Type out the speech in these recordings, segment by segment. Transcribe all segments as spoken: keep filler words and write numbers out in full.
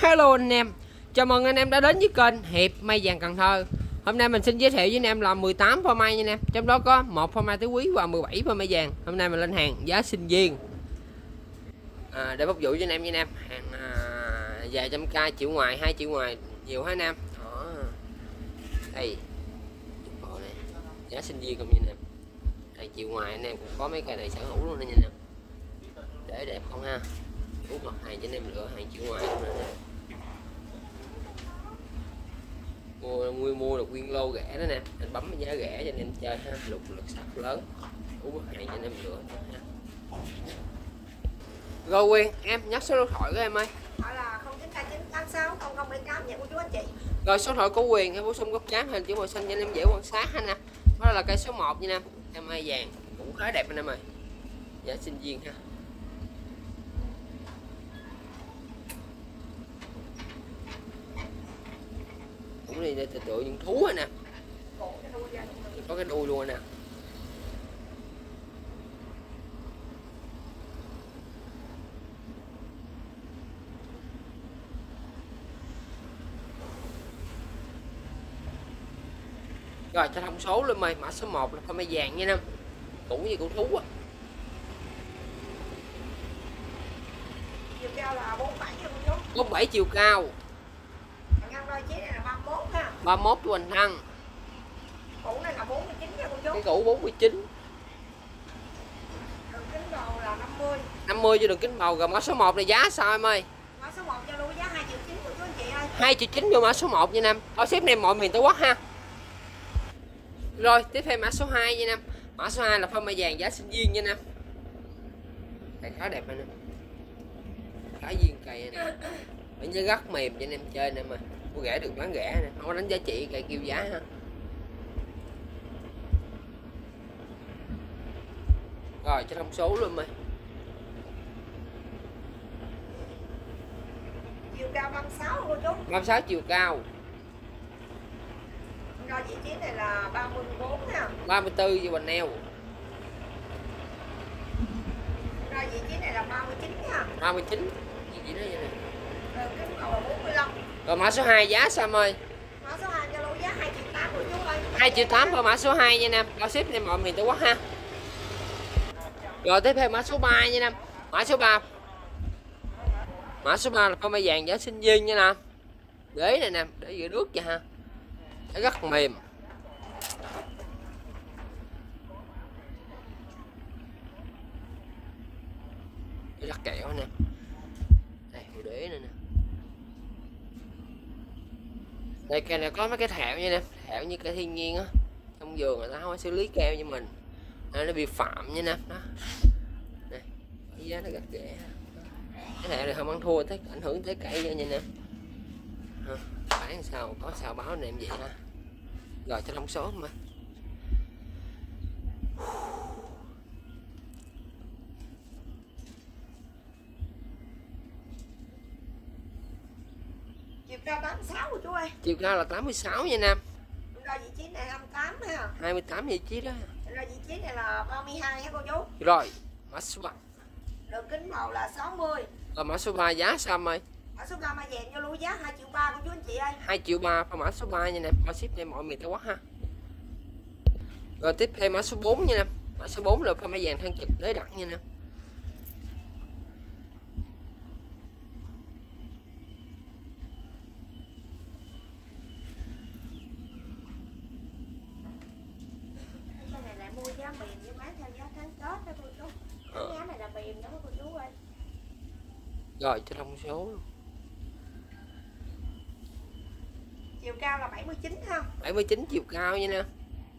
Hello anh em, chào mừng anh em đã đến với kênh Hiệp May Vàng Cần Thơ. Hôm nay mình xin giới thiệu với anh em là mười tám pha may nha anh em. Trong đó có một pha may tứ quý và mười bảy pha may vàng. Hôm nay mình lên hàng giá sinh viên à, để phục vụ cho anh em nha anh em. Hàng à, vài trăm k, triệu ngoài, hai triệu ngoài, nhiều hả anh em. Đó. Đây, bộ này giá sinh viên không nha anh em. Đây, triệu ngoài anh em cũng có mấy cây này sở hữu luôn nha anh em. Để đẹp không ha. Út mặt hàng cho anh em lựa hàng triệu ngoài luôn nè. Mua mua mua được nguyên lô rẻ đó nè, anh bấm giá rẻ cho anh em chơi ha, lục lực sắt lớn, út mặt hàng cho anh em lựa ha. Rồi Quyền, em nhắc số điện thoại của em ơi. Gọi là không chín hai chín tám sáu không không bảy tám nhận của chú anh chị. Rồi số điện thoại của Quyền em bổ sung góc cáp hình chữ màu xanh cho anh em dễ quan sát ha nè. Đó là cây số một nha em, em mai vàng cũng khá đẹp anh em ơi. Giá sinh viên ha. Cũng đi để tự tự những thú nè, có cái đuôi luôn nè. Rồi cho thông số lên mày, mã số một là pha may vàng nha em, cũng như củ thú á. Chiều cao là bốn mươi bảy nha cô chú. bốn mươi bảy chiều cao. Ngăn đôi chiếc này là ba mươi mốt ha. ba mươi mốt của Hoành Thăng. Củ này là bốn mươi chín nha cô chú. Cái củ bốn mươi chín. Đường kính bầu là năm mươi. năm mươi cho đường kính bầu. Rồi mã số một này giá sao em ơi? Mã số một cho luôn giá hai triệu chín của chú anh chị ơi. hai triệu chín vô mã số một nha em. Ở ship này mọi miền Tổ quốc ha. Rồi tiếp theo mã số hai nha em. Mã số hai là pha may vàng giá sinh viên nha em. Cây khá đẹp anh em. Khá viên cây này. Ở như rất mềm cho anh em chơi nè mà. Mua rẻ được bán rẻ nè, không có đánh giá trị cây kêu giá ha. Rồi cho thông số luôn mày. Chiều cao ba mươi sáu cô chú. ba mươi sáu chiều cao. Rồi vị trí này là ba mươi bốn nha. ba mươi tư với Hoành Neo. Rồi vị trí này là ba mươi chín nha. ba mươi chín. Gì đó vậy nè. Đường kính bầu là bốn mươi lăm. Rồi mã số hai giá sao em ơi? Mã số hai cho luôn giá hai triệu tám của chú ơi. hai triệu tám vào mã số hai nha em. Bao ship cho mọi miền Tổ quốc ha. Rồi tiếp theo mã số ba nha em. Mã số ba. Mã số ba là pha may vàng giá sinh viên nha nè. Đế này nè, để giữa nước vậy ha. Nó rất mềm. Rất kẹo nè. Đây, hồ đế này nè. Đây cây này có mấy cái thẹo nha nè, thẹo như cây thiên nhiên á. Trong vườn người ta không có xử lý keo như mình. Đây, nó bị phạm nha nè. Đó. Này, giá nó rất rẻ. Cái thẹo này không ăn thua, tới ảnh hưởng tới cây nha nè. Bán sao có sao báo anh em vậy ha. Rồi cho thông số mà. Chiều cao tám mươi sáu của chú ơi. Chiều cao là tám mươi sáu nha nam. Rồi vị trí này hai mươi tám ha. hai mươi tám vị trí đó. Rồi vị trí này là ba mươi hai ha cô chú. Rồi mã số ba. Đường kính bầu là sáu mươi. Rồi mã số ba giá sao em ơi? Mã số ba mai vàng cho luôn giá hai triệu ba của chú anh chị ơi. hai triệu ba mã số ba nha em, bao ship cho mọi miền Tổ quốc ha. Rồi tiếp theo mã số bốn nha em. Mã số bốn là pha may vàng thân chụp đế đặt nha em. Cái này lại mua giá mềm với bán theo giá tháng Tết đó cô chú. Cái giá này là mềm đó cô chú ơi. Rồi cho thông số luôn. Chiều cao là bảy mươi chín ha. bảy mươi chín chiều cao nha nè.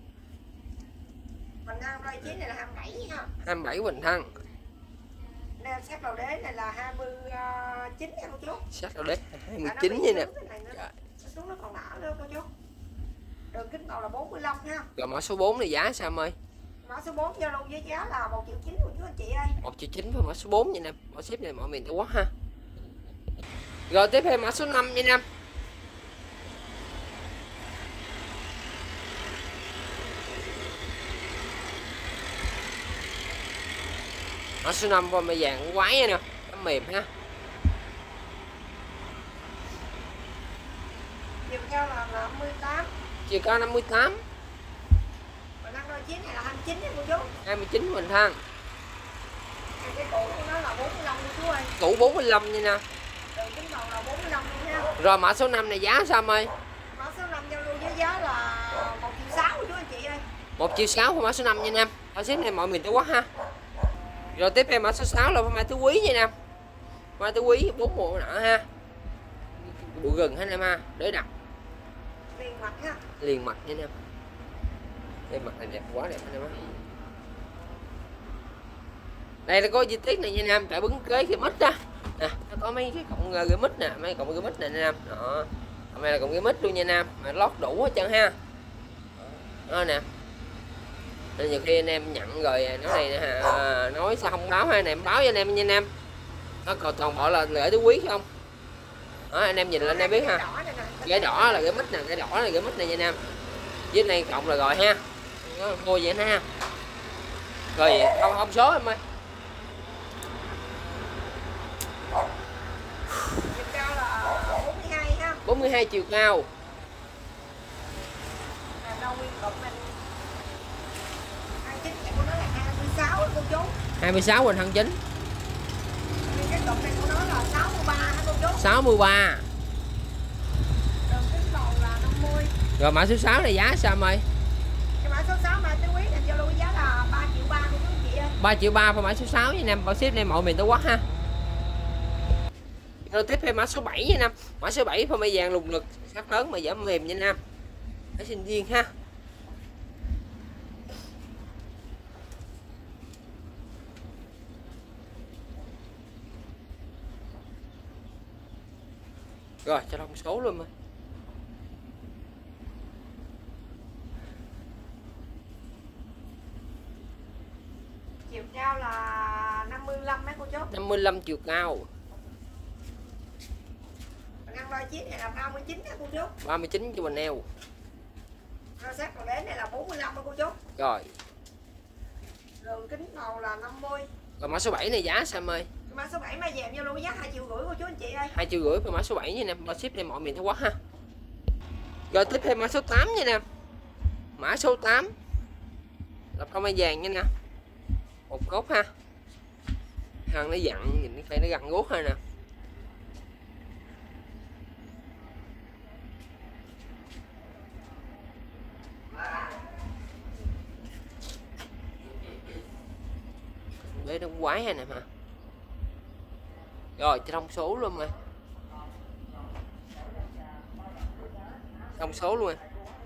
Mình ăn đôi chiếc này là hai mươi bảy ha. hai mươi bảy Hoành Thăng. Nên sát đầu đế này là hai mươi chín nha cô chú. Sát đầu đế hai mươi chín nha nè. Xuống nó còn nở nữa cô chú. Đường kính bầu là bốn mươi lăm ha. Rồi mã số bốn này giá sao em ơi? Mã số bốn giao luôn với giá là một triệu chín của chú anh chị ơi. một triệu chín với mã số bốn nha nè. Bao ship này mọi miền Tổ quốc ha. Rồi tiếp theo mã số năm nha em. Mã số năm pha may vàng quái nè, nó mềm ha. chiều cao là năm mươi tám. Chiều cao năm mươi tám. Và năm đôi chín này là hai mươi chín nha cô chú. hai mươi chín mình thang. Cái cũ của nó là bốn mươi lăm cô chú ơi. Cũ bốn mươi lăm nha nè. Đường kính đầu là bốn mươi lăm luôn nha. Rồi mã số năm này giá sao em ơi? Mã số năm giao lưu với giá là một triệu sáu cô chú anh chị ơi. một triệu sáu của mã số năm nha em. Ở ship này mọi miền Tổ Quốc ha. Rồi tiếp theo mã số sáu là mã tứ quý nha em. Mã tứ quý bốn bộ nợ ha. Bụi gừng hết em ha, để đặt. Liền mặt ha. Liền mặt nha em. Đây mặt này đẹp quá đẹp anh em á. Đây là có chi tiết này nha em, cả bứng kế cái mít á. Nè, nó có mấy cái cọng gửi mít nè, mấy cọng gửi mít nè anh em. Đó. Hôm nay là cọng gửi mít luôn nha em, mà lót đủ hết trơn ha. Đó nè. Nên nhiều khi anh em nhận rồi nói này nè, à, nói sao không báo hay này em báo với anh em nha em. Nó còn toàn bộ là gửi tứ quý không? Đó, anh em nhìn lên anh em biết ha. Gửi đỏ là gửi mít nè, gửi đỏ là gửi mít này nha em. Với này cộng là rồi ha. Nó mua vậy ha. Rồi không không số em ơi. Chiều cao là bốn mươi hai ha. bốn mươi hai chiều cao. Là đâu nguyên cụm mình. hai mươi chín này của nó là hai mươi sáu cô chú. hai mươi sáu bình thân chính. Cái cụm này của nó là sáu mươi ba hả cô chú? sáu mươi ba. Đường kính đầu là năm mươi. Rồi mã số sáu này giá sao em ơi? Cái mã số sáu mã tứ quý này giao lưu giá là ba triệu ba cô chú anh chị ơi. ba triệu ba phải mã số sáu nha em, bao ship này mọi miền Tổ Quốc ha. Rồi tiếp theo mã số bảy nha em. Mã số bảy phong mai vàng lùng lực sắc lớn mà giảm mềm nha em. Để sinh viên ha. Rồi cho thông số luôn mà. Chiều cao là năm mươi lăm mấy cô chú. năm mươi lăm chiều cao. Ngăn đôi chiếc này là ba mươi chín nha cô chú. ba mươi chín cho mình neo. Rồi sát còn đến này là bốn mươi lăm cô chú. Rồi. Đường kính đầu là năm mươi. Rồi mã số bảy này giá sao em ơi? Mã số bảy mai vàng giao lưu giá hai triệu rưỡi cô chú anh chị ơi. hai triệu rưỡi với mã số bảy nha em, bao ship này mọi miền Tổ Quốc ha. Rồi tiếp theo mã số tám nha nè. Mã số tám là phong mai vàng nha nè. Một cốt ha. Hàng nó dặn, nhìn cái nó gằn guốc ha nè. Bế nó quái ha nè mà. Rồi cho thông số luôn rồi. Thông số luôn.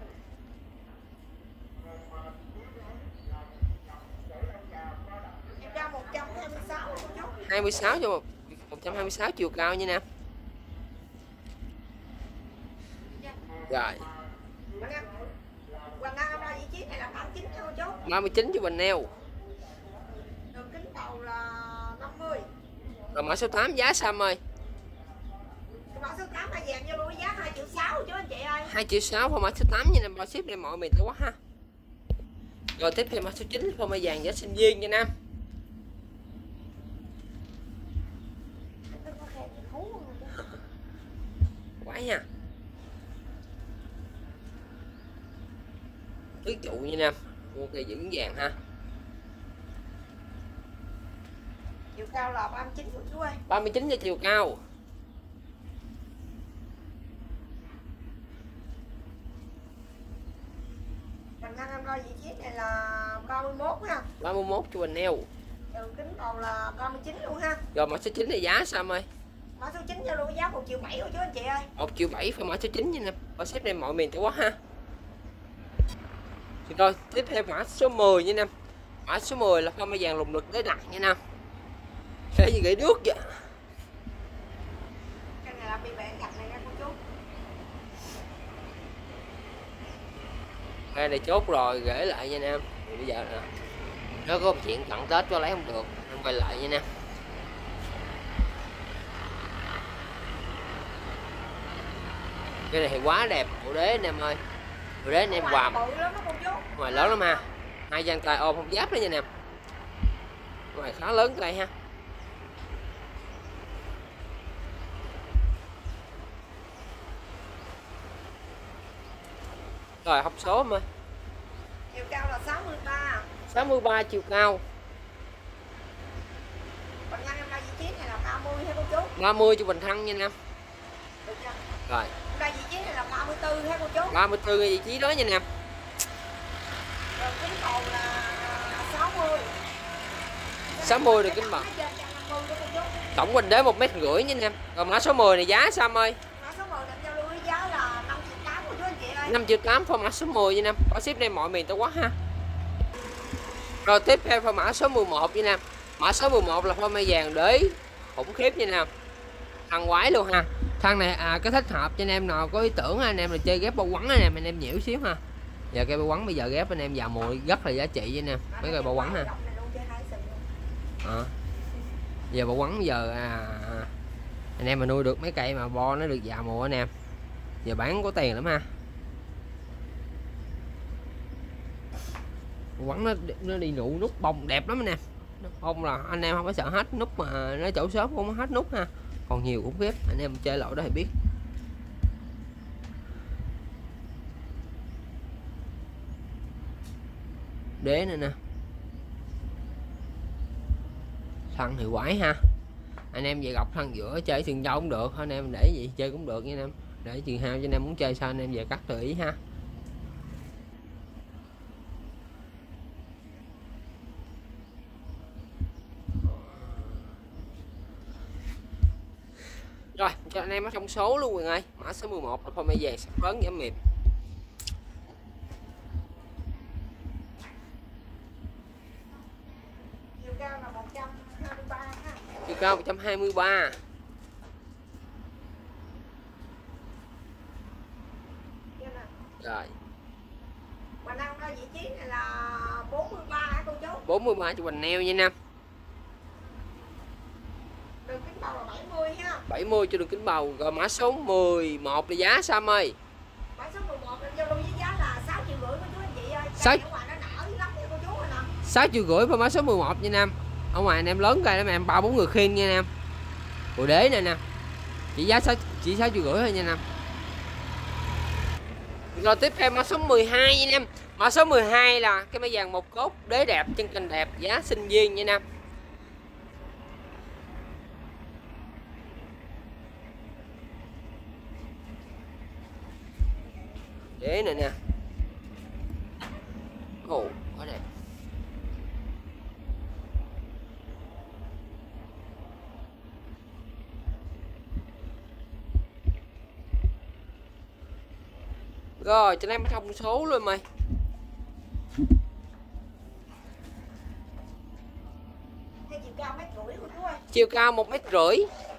Em ra một trăm hai mươi sáu cô chú. hai mươi sáu cho một trăm hai mươi sáu chiều cao nha nè. Rồi. Quanh Nam em ra vị trí này là ba mươi chín nha cô chú. ba mươi chín cho mình neo. Đường kính đầu là năm mươi. Rồi mã số tám giá sao em ơi? Mã số tám mai vàng giao lưu giá hai triệu sáu chú anh chị ơi. hai triệu sáu phong mã số tám nha em, bao ship này mọi miền Tổ Quốc ha. Rồi tiếp theo mã số chín phong mai vàng giá sinh viên nha nam. Quái nha. Tứ trụ nha nam, mua cây dưỡng vàng ha. Chiều cao là ba mươi chín của chú ơi. ba mươi chín cho chiều cao. Mình đang em coi vị trí này là ba mươi mốt ha. ba mươi mốt cho mình neo. Đường kính đầu là ba mươi chín luôn ha. Rồi mã số chín này giá sao em ơi? Mã số chín giao lưu giá một triệu bảy của chú anh chị ơi. một triệu bảy phải mã số chín nha em, bao ship này mọi miền Tổ Quốc ha. Rồi tiếp theo mã số mười nha em. Mã số mười là phong mai vàng lùng lực để đặt nha em. Cái gì gãy nước vậy? Cái này là bị bể gạch này nha cô chú. Cái này chốt rồi gửi lại nha em. Bây giờ nè, nó có một chuyện cận Tết cho lấy không được, em quay lại nha em. Cái này thì quá đẹp, bộ đế anh em ơi. Bộ đế anh em quàm. Bự lắm đó cô chú. Ngoài lớn lắm ha. Hai dàn tay ôm không giáp đó nha em. Ngoài khá lớn tay ha. Rồi học số em ơi. Chiều cao là sáu mươi ba. sáu mươi ba chiều cao. Còn ngăn em đo vị trí này là ba mươi hay cô chú? ba mươi cho Bình Thăng nha Nam. Được chưa? Rồi. Em đo vị trí này là ba mươi tư hay cô chú? ba mươi tư vị trí đó nha Nam. Rồi kính bầu là sáu mươi. sáu mươi được kính bầu. Tổng Quỳnh đế một mét rưỡi nha Nam. Rồi mã số mười này giá sao em ơi? Mã số mười em giao lưu với giá là năm triệu tám của chú anh chị ơi. năm triệu tám phô mã số mười nha Nam. Có ship đây mọi miền Tổ quốc ha. Rồi tiếp theo phô mã số mười một nha Nam. Mã số mười một là phô mai vàng đế khủng khiếp nha Nam. Thằng quái luôn ha. Thằng này à, cái thích hợp cho anh em nào có ý tưởng anh em là chơi ghép bao quắn anh em anh em nhiễu xíu ha. Giờ cây bao quắn bây giờ ghép anh em vào mùa rất là giá trị với anh em. Mấy cây bao quắn ha. À. Giờ bao quắn giờ à, anh em mà nuôi được mấy cây mà bo nó được vào mùa anh em. Giờ bán có tiền lắm ha. Quắn nó nó đi nụ nút bông đẹp lắm anh em. Bông là anh em không có sợ hết nút mà nó chỗ sớm không có hết nút ha. Còn nhiều cũng ghép anh em chơi lỗi đó thì biết. Đế nữa nè. Thân thì quái ha. Anh em về gọc thân giữa chơi sừng châu cũng được, anh em để gì chơi cũng được nha anh em. Để chừng hao cho anh em muốn chơi sao anh em về cắt tự ý ha. Rồi cho anh em ở trong số luôn Quyền ơi. Mã số mười một là phô mai vàng sắc lớn giảm mềm. Chiều cao là một trăm hai mươi ba ha. Chiều cao một trăm hai mươi ba. Rồi. Và năng đo vị trí này là bốn mươi ba hả cô chú? bốn mươi ba cho Hoành neo nha Nam. Đường kính bầu là bảy mươi ha. bảy mươi cho đường kính bầu. Rồi mã số mười một là giá sao em ơi? Mã số mười một em giao lưu với giá là sáu triệu rưỡi của chú anh chị ơi. sáu Ở ngoài nó nở lắm nha cô chú ơi nè. sáu triệu rưỡi và mã số mười một nha Nam. Ở ngoài anh em lớn cây lắm em, ba bốn người khiên nha Nam. Bộ đế này nè. Chỉ giá sáu chỉ sáu triệu rưỡi thôi nha Nam. Rồi tiếp theo mã số mười hai nha Nam. Mã số mười hai là cái mai vàng một cốt đế đẹp, chân cành đẹp, giá sinh viên nha Nam. Đế này nè. Ồ, quá đẹp. Rồi, cho em thông số luôn mày. Cái chiều cao mét rưỡi của chú ơi. Chiều cao một mét rưỡi.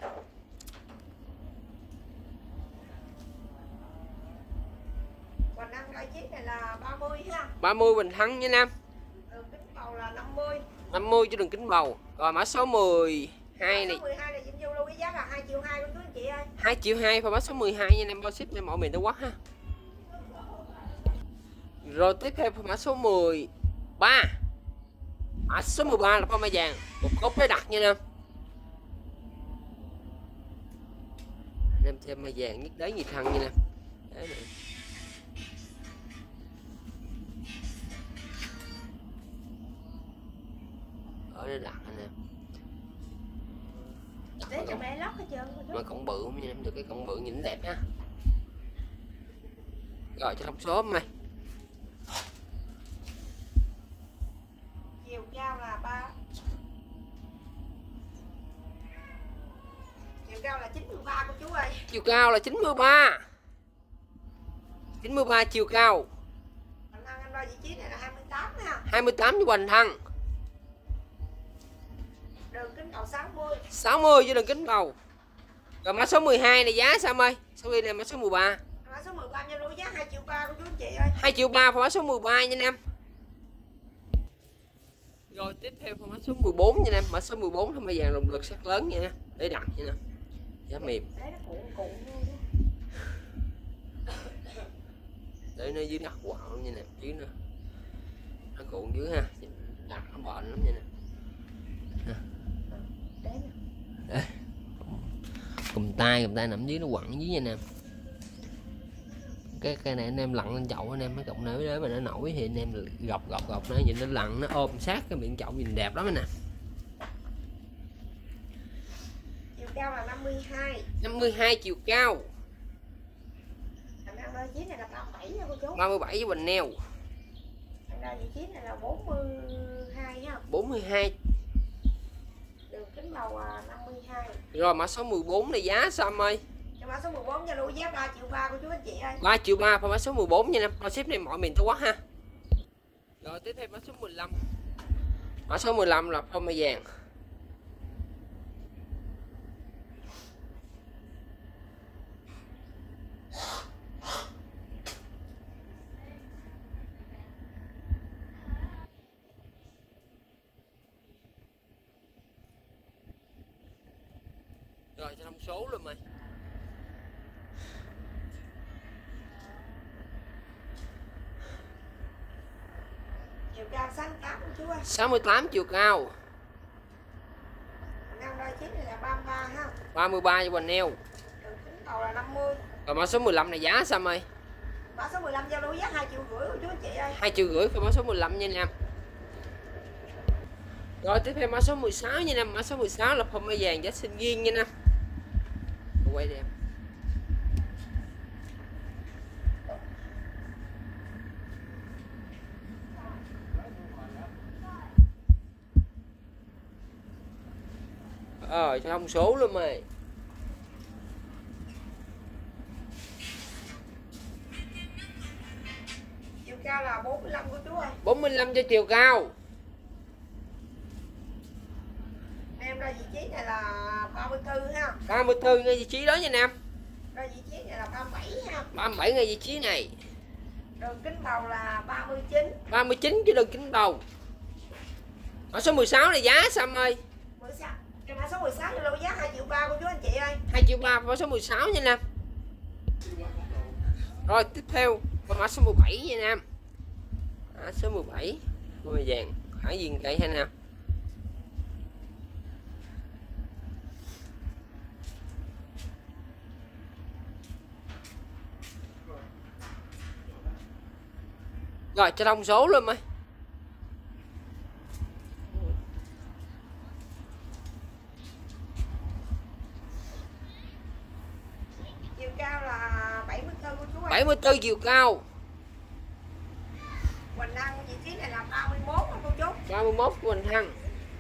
Còn năng đo chiếc này là ba mươi ha. ba mươi Bình Thăng nha Nam. Đường kính bầu là năm mươi. năm mươi cho đường kính bầu. Rồi mã số mười hai này. Mã số mười hai này Vinh Du lưu với giá là hai triệu hai của chú anh chị ơi. hai triệu hai và mã số mười hai nha em, bao ship cho mọi miền Tổ quốc ha. Rồi tiếp theo mã số mười ba. Mã số mười ba là phô mai vàng, một cốc đế đặc nha em. Em xem mai vàng nhất đế nhiệt thăng nha em. Đấy này. Ở đây đặt anh em. Để cho bé lót hết trơn. Mà cổng bự không nha em, được cái cổng bự nhìn đẹp ha. Rồi cho thông số mày. Chiều cao là ba. Chiều cao là chín mươi ba của chú ơi. Chiều cao là chín mươi ba. chín mươi ba chiều cao. Anh Thăng anh đo vị trí này là hai mươi tám ha. hai mươi tám cho Hoành Thăng. Đường kính bầu sáu mươi. sáu mươi cho đường kính bầu. Rồi mã số mười hai này giá sao ơi? Sau khi này mã số mười ba. Mã số mười ba giao lưu giá hai triệu ba của chú anh chị ơi. hai triệu ba và mã số mười ba nha em. Rồi tiếp theo mã số mười bốn nha em. Mã số mười bốn thông mai vàng động lực sắc lớn nha. Để đặt nha nè. Giá mềm. Để nó cuộn cuộn luôn. Để nó dưới đất quạo luôn nha nè, dưới nó. Nó cuộn dưới ha. Đặt nó bền lắm nha nè. Đây. Cùm tay, cùm tay nằm dưới nó quặn dưới nha nè. Cái cây này anh em lặn lên chậu anh em, mấy cọng nới nếu mà nó nổi thì anh em gọc gọc gọc nó nhìn nó lặn, nó ôm sát cái miệng chậu nhìn đẹp lắm nè. Chiều cao là năm mươi hai. năm mươi hai chiều cao. Thằng đang đôi chín này là ba mươi bảy nha cô chú. ba mươi bảy với bình neo. Thằng đang vị trí này là bốn mươi hai ha. bốn mươi hai. Đường kính đầu là năm mươi hai. Rồi mã số mười bốn này giá sao em ơi? Mã số mười bốn cho lũ giá ba triệu ba của chú anh chị ơi. ba triệu ba mã số mười bốn nha em. Bao ship này mọi miền Tổ Quốc ha. Rồi tiếp theo mã số mười lăm. Mã số mười lăm là phông mai vàng. Rồi cho thông số luôn mày. Chiều cao sáu mươi tám của chú ơi. sáu mươi tám chiều cao. Năm đôi chín này là ba mươi ba ha. ba mươi ba cho bình neo. Đường kính đầu là năm mươi. Rồi mã số mười lăm này giá sao mày? Mã số mười lăm giao lưu giá hai triệu rưỡi của chú anh chị ơi. hai triệu rưỡi cho mã số mười lăm nha anh em. Rồi tiếp theo mã số mười sáu nha anh em. Mã số mười sáu là phông mai vàng giá sinh viên nha anh em. Quay đi em. Rồi cho thông số luôn mày. Chiều cao là bốn mươi lăm của chú ơi. bốn mươi lăm cho chiều cao. Em ra vị trí này là ba mươi tư ha. ba mươi tư ngay vị trí đó nha anh em. Ra vị trí này là ba mươi bảy ha. ba mươi bảy ngay vị trí này. Đường kính đầu là ba mươi chín. ba mươi chín cái đường kính đầu. Ở số mười sáu này giá sao em ơi? mười sáu. Cái mã số mười sáu cho lưu giá hai triệu ba của chú anh chị ơi. hai triệu ba mã số mười sáu nha anh em. Rồi tiếp theo mã số mười bảy nha anh em. Mã số mười bảy màu vàng hải viên cây hay nào. Rồi cho thông số luôn ơi. Chiều cao là bảy mươi tư của chú ơi. bảy mươi tư chiều cao. Hoành Đăng vị trí này là ba mươi mốt cô chú. ba mươi mốt của Hoành Thăng.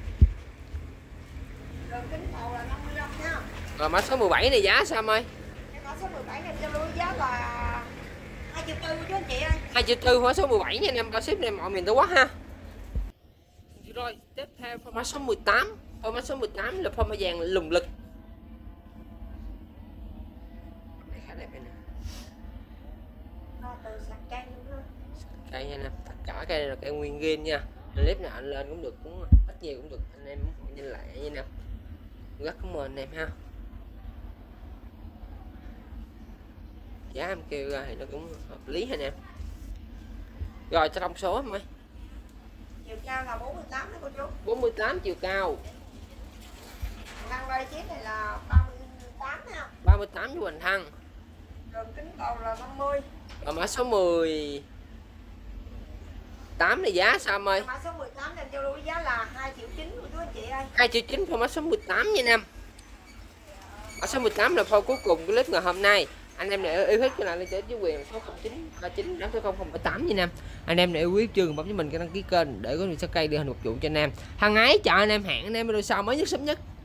Đường kính đầu là năm mươi lăm nha. Rồi mã số mười bảy này giá sao em ơi? Cái mã số mười bảy này cho lưu giá là hai triệu tư của chú anh chị ơi. hai triệu tư mã số mười bảy nha anh em. Bao ship này mọi miền Tổ Quốc ha. Rồi tiếp theo mã số mười tám. Mã số mười tám là phông mai vàng lùng lực. Khá đẹp này nè. Nó từ sạc cây luôn ha. Cây nha anh em. Tất cả cây này là cây nguyên gen nha. Clip nào anh lên cũng được, cũng ít nhiều cũng được, anh em nhìn lại nha anh em. Rất cảm ơn anh em ha. Giá em kêu ra thì nó cũng hợp lý ha anh em. Rồi cho thông số em ơi. Chiều cao là bốn mươi tám đó cô chú. bốn mươi tám chiều cao. Đăng đôi chín này là ba mươi tám ha. ba mươi tám cho Hoành Thăng. Đường kính đầu là năm mươi. Và mã số mười tám này giá sao em ơi? Mã số mười tám dành cho lưu giá là hai triệu chín của chú anh chị ơi. hai triệu chín mã số mười tám nha anh em. Mã số mười tám là phôi cuối cùng của clip ngày hôm nay. Anh em này yêu thích cái này lên cho chú quyền số không chín ba chín tám không không bảy tám nha anh em. Anh em này yêu quý trường bấm cho mình cái đăng ký kênh để có mình sẽ cây đưa hình phục vụ cho anh em. Hằng ái chào anh em, hẹn anh em video sau mới nhất sớm nhất.